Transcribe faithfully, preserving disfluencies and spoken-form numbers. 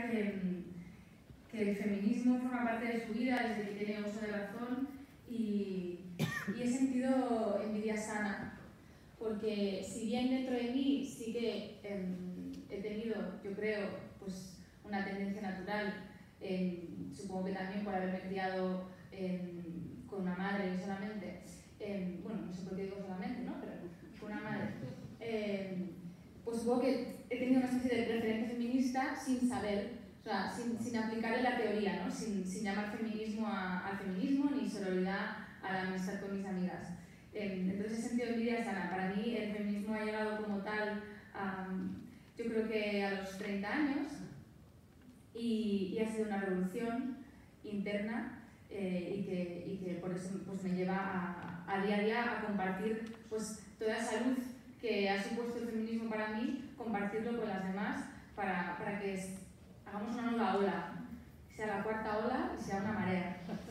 decía que, que el feminismo forma parte de su vida desde que tiene uso de razón y, y he sentido envidia sana, porque si bien dentro de mí sí que eh, he tenido, yo creo, pues una tendencia natural, eh, supongo que también por haberme criado eh, con una madre solamente, eh, bueno, no sé por qué digo solamente, ¿no? Pero con una madre, eh, pues supongo que he tenido una especie de preferencia feminista sin saber, o sea, sin, sin aplicarle la teoría, ¿no? Sin, sin llamar feminismo a, al feminismo ni sororidad a la amistad con mis amigas. Eh, entonces he sentido envidia sana. Para mí el feminismo ha llegado como tal, a, yo creo que a los treinta años, y, y ha sido una revolución interna eh, y, que, y que por eso pues, me lleva a, a día a día a compartir pues, toda esa luz que ha supuesto el feminismo para mí, compartirlo con las demás para, para que es, hagamos una nueva ola, sea la cuarta ola y sea una marea.